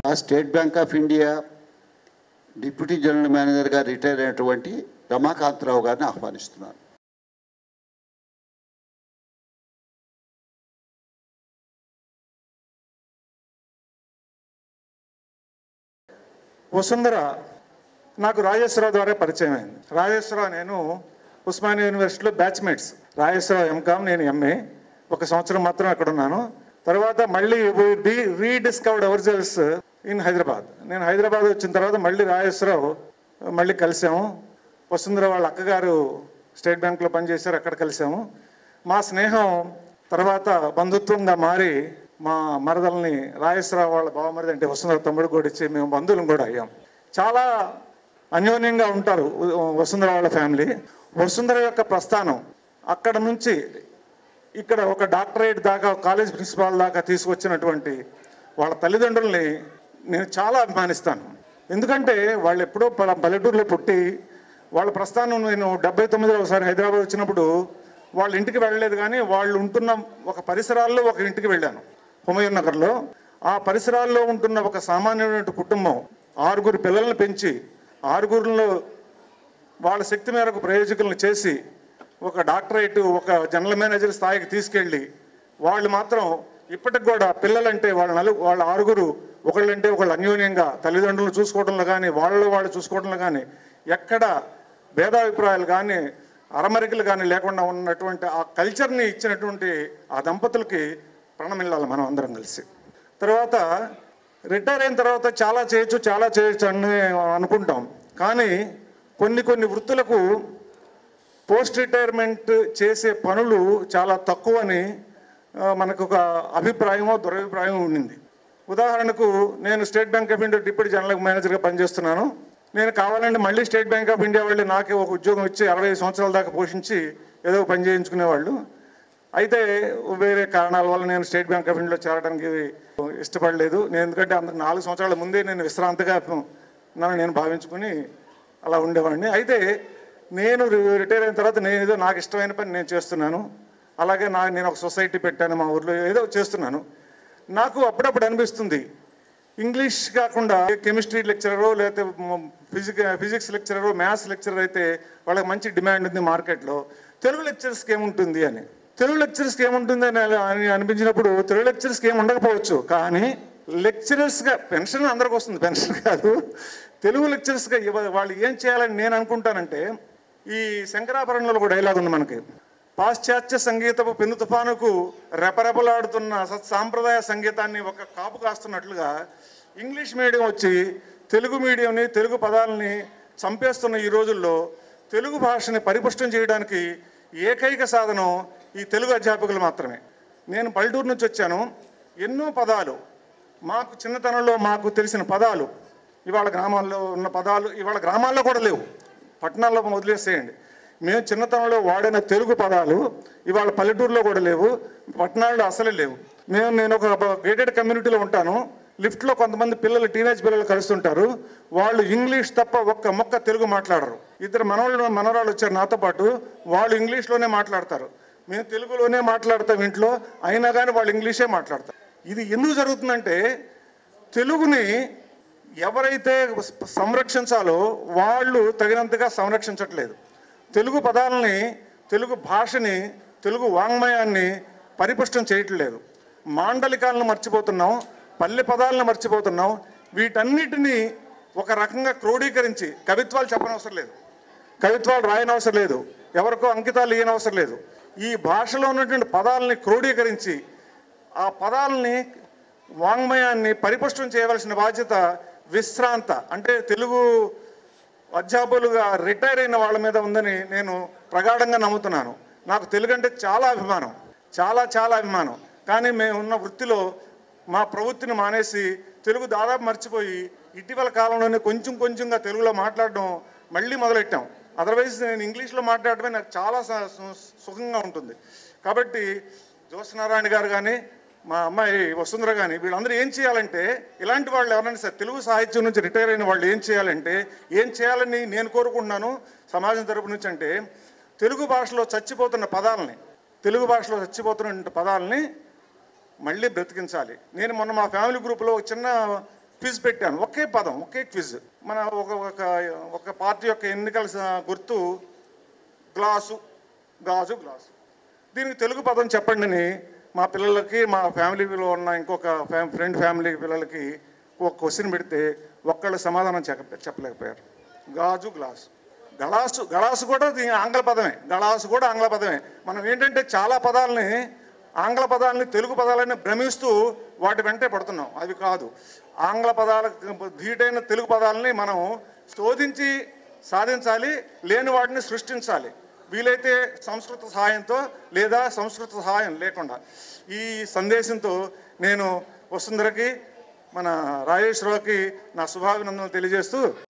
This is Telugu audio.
State Bank of India deputy general మేనేజర్గా రిటైర్ అయినటువంటి రమాకాంతరావు గారిని ఆహ్వానిస్తున్నాను. వసుంధర నాకు రాజేశ్వరరావు ద్వారా పరిచయం అయింది. రాజేశ్వరరావు నేను ఉస్మానియా యూనివర్సిటీలో బ్యాచ్మేట్స్. రాజేశ్వరరావు ఎంకామ్, నేను ఎంఏ. ఒక సంవత్సరం మాత్రం అక్కడ ఉన్నాను. తర్వాత మళ్ళీ rediscovered our selves in Hyderabad. నేను హైదరాబాద్ వచ్చిన తర్వాత మళ్ళీ రాజేశ్వరరావు మళ్ళీ కలిసాము. వసుంధర వాళ్ళ అక్కగారు స్టేట్ బ్యాంక్లో పనిచేశారు, అక్కడ కలిసాము. మా స్నేహం తర్వాత బంధుత్వంగా మారి మా మరదల్ని రాజేశ్వరరావు వాళ్ళ బావమరిది అంటే వసుంధర తమ్ముడు కూడా ఇచ్చి మేము బంధువులం కూడా అయ్యాం. చాలా అన్యోన్యంగా ఉంటారు వసుంధర వాళ్ళ ఫ్యామిలీ. వసుంధర యొక్క ప్రస్థానం అక్కడ నుంచి ఇక్కడ ఒక డాక్టరేట్ దాకా, కాలేజ్ ప్రిన్సిపాల్ దాకా తీసుకొచ్చినటువంటి వాళ్ళ తల్లిదండ్రుల్ని నేను చాలా అభిమానిస్తాను. ఎందుకంటే వాళ్ళు ఎప్పుడో పల్లెటూరులో పుట్టి వాళ్ళ ప్రస్థానం, నేను 79లో ఒకసారి హైదరాబాద్ వచ్చినప్పుడు వాళ్ళ ఇంటికి వెళ్ళలేదు, కానీ వాళ్ళు ఉంటున్న ఒక పరిసరాల్లో ఒక ఇంటికి వెళ్ళాను, హుమయూన్ నగర్లో. ఆ పరిసరాల్లో ఉంటున్న ఒక సామాన్యమైన కుటుంబం 6 పిల్లలను పెంచి 6 వాళ్ళ శక్తి మేరకు ప్రయోజకులను చేసి ఒక డాక్టరేట్, ఒక జనరల్ మేనేజర్ స్థాయికి తీసుకెళ్ళి వాళ్ళు మాత్రం ఇప్పటికి కూడా పిల్లలంటే వాళ్ళ 6 ఒకళ్ళంటే ఒకళ్ళు అన్యోన్యంగా తల్లిదండ్రులను చూసుకోవడంలో కానీ వాళ్ళు చూసుకోవడంలో కానీ ఎక్కడ భేదాభిప్రాయాలు కానీ అరమరికలు కానీ లేకుండా ఉన్నటువంటి ఆ కల్చర్ని ఇచ్చినటువంటి ఆ దంపతులకి ప్రణమిల్లాలి మనం అందరం కలిసి. తర్వాత రిటైర్ అయిన తర్వాత చాలా చేయొచ్చు అని అనుకుంటాం, కానీ కొన్ని వృత్తులకు పోస్ట్ రిటైర్మెంట్ చేసే పనులు చాలా తక్కువని మనకు ఒక అభిప్రాయమో దురభిప్రాయం ఉండింది. ఉదాహరణకు నేను State Bank of India deputy general మేనేజర్గా పనిచేస్తున్నాను. నేను కావాలంటే మళ్ళీ స్టేట్ బ్యాంక్ ఆఫ్ ఇండియా వాళ్ళు నాకే ఒక ఉద్యోగం ఇచ్చి 65 సంవత్సరాల దాకా పోషించి ఏదో పని చేయించుకునేవాళ్ళు. అయితే వేరే కారణాల వల్ల నేను స్టేట్ బ్యాంక్ ఆఫ్ ఇండియాలో చేరడానికి ఇష్టపడలేదు. ఎందుకంటే అందుకు 4 సంవత్సరాల ముందే నేను విశ్రాంతిగా నేను భావించుకుని అలా ఉండేవాడిని. అయితే నేను రిటైర్ అయిన తర్వాత నేను ఏదో నాకు ఇష్టమైన పని నేను చేస్తున్నాను. అలాగే నేను ఒక సొసైటీ పెట్టాను మా ఊర్లో, ఏదో చేస్తున్నాను. నాకు అప్పుడప్పుడు అనిపిస్తుంది, ఇంగ్లీష్ కాకుండా కెమిస్ట్రీ లెక్చరరో లేకపోతే ఫిజిక్స్ లెక్చరరో మ్యాథ్స్ లెక్చరర్ అయితే వాళ్ళకి మంచి డిమాండ్ ఉంది మార్కెట్లో, తెలుగు లెక్చరర్స్కి ఏముంటుంది అని. తెలుగు లెక్చరర్స్కి ఏముంటుంది అని అనిపించినప్పుడు తెలుగు లెక్చరర్స్కి ఏమి ఉండకపోవచ్చు, కానీ లెక్చరర్స్గా పెన్షన్ అందరికి వస్తుంది, పెన్షన్ కాదు. తెలుగు లెక్చరర్స్గా వాళ్ళు ఏం చేయాలని నేను అనుకుంటానంటే, ఈ శంకరాభరణంలో ఒక డైలాగ్ ఉంది మనకి, పాశ్చాత్య సంగీతపు పెను తుఫానుకు రెపరెపలాడుతున్న సాంప్రదాయ సంగీతాన్ని ఒక కాపు కాస్తున్నట్లుగా ఇంగ్లీష్ మీడియం వచ్చి తెలుగు మీడియంని, తెలుగు పదాలని చంపేస్తున్న ఈ రోజుల్లో తెలుగు భాషని పరిపుష్టం చేయడానికి ఏకైక సాధనం ఈ తెలుగు అధ్యాపకులు మాత్రమే. నేను పల్లెటూరు నుంచి వచ్చాను. ఎన్నో పదాలు మాకు చిన్నతనంలో మాకు తెలిసిన పదాలు ఇవాళ గ్రామాల్లో ఉన్న పదాలు ఇవాళ గ్రామాల్లో కూడా లేవు, పట్టణాల్లో వదిలేసేయండి. మేము చిన్నతనంలో వాడిన తెలుగు పదాలు ఇవాళ పల్లెటూరులో కూడా లేవు, పట్టణాల్లో అసలే లేవు. నేను ఒక గేటెడ్ కమ్యూనిటీలో ఉంటాను. లిఫ్ట్లో కొంతమంది టీనేజ్ పిల్లలు కలుస్తుంటారు. వాళ్ళు ఇంగ్లీష్ తప్ప ఒక్క మొక్క తెలుగు మాట్లాడరు. 2 మనవరాళ్ళు వచ్చారు నాతో పాటు, వాళ్ళు ఇంగ్లీష్లోనే మాట్లాడతారు. మేము తెలుగులోనే మాట్లాడతాం ఇంట్లో, అయినా కానీ వాళ్ళు ఇంగ్లీషే మాట్లాడతారు. ఇది ఎందుకు జరుగుతుందంటే, తెలుగుని ఎవరైతే సంరక్షించాలో వాళ్ళు తగినంతగా సంరక్షించట్లేదు. తెలుగు పదాలని, తెలుగు భాషని, తెలుగు వాంగ్మయాన్ని పరిపుష్టం చేయట్లేదు. మాండలికాలను మర్చిపోతున్నాం, పల్లె పదాలను మర్చిపోతున్నాం. వీటన్నిటినీ ఒక రకంగా క్రోడీకరించి, కవిత్వాలు చెప్పనవసరం లేదు, కవిత్వాలు రాయనవసరం లేదు, ఎవరికో అంకితాలు ఇయ్యనవసరం లేదు. ఈ భాషలో ఉన్నటువంటి పదాలని క్రోడీకరించి ఆ పదాలని, వాంగ్మయాన్ని పరిపుష్టం చేయవలసిన బాధ్యత విశ్రాంత అంటే తెలుగు అధ్యాపకులుగా రిటైర్ అయిన వాళ్ళ మీద ఉందని నేను ప్రగాఢంగా నమ్ముతున్నాను. నాకు తెలుగు అంటే చాలా అభిమానం, చాలా అభిమానం. కానీ మేము ఉన్న వృత్తిలో మా ప్రవృత్తిని మానేసి తెలుగు దాదాపు మర్చిపోయి ఇటీవల కాలంలోనే కొంచెంగా తెలుగులో మాట్లాడడం మళ్ళీ మొదలెట్టాం. అదర్వైజ్ నేను ఇంగ్లీష్లో మాట్లాడటమే నాకు చాలా సుఖంగా ఉంటుంది. కాబట్టి జ్యోత్స్నారాయణ గారు కానీ, మా అమ్మాయి వసుంధర కానీ, వీళ్ళందరూ ఏం చేయాలంటే, ఇలాంటి వాళ్ళు ఎవరైనా సరే తెలుగు సాహిత్యం నుంచి రిటైర్ అయిన వాళ్ళు ఏం చేయాలని నేను కోరుకుంటున్నాను సమాజం తరపు నుంచి అంటే, తెలుగు భాషలో చచ్చిపోతున్న పదాలని మళ్ళీ బ్రతికించాలి. నేను మొన్న మా ఫ్యామిలీ గ్రూప్లో చిన్న క్విజ్ పెట్టాను. ఒకే పదం, ఒకే క్విజ్. మన ఒక పార్టీ యొక్క ఎన్నికల గుర్తు గ్లాసు, గాజు, గ్లాసు. దీనికి తెలుగు పదం చెప్పండి అని మా పిల్లలకి, మా ఫ్యామిలీలో ఉన్న ఇంకొక ఫ్రెండ్ ఫ్యామిలీ పిల్లలకి ఒక క్వశ్చన్ పెడితే ఒక్కళ్ళు సమాధానం చెప్పలేకపోయారు. గాజు, గ్లాసు. గళాసు కూడా ఆంగ్ల పదమే. గళాసు కూడా ఆంగ్ల పదమే. మనం ఏంటంటే చాలా పదాలని, ఆంగ్ల పదాలని తెలుగు పదాలని భ్రమిస్తూ వాటి వెంటే పడుతున్నాం. అవి కాదు. ఆంగ్ల పదాలకు ధీటైన తెలుగు పదాలని మనం శోధించి సాధించాలి, లేని వాటిని సృష్టించాలి. వీలైతే సంస్కృత సహాయంతో లేదా సంస్కృత సహాయం లేకుండా. ఈ సందేశంతో నేను వసుంధరకి, మన రాజేశ్వరరావుకి నా శుభాభినందనలు తెలియజేస్తూ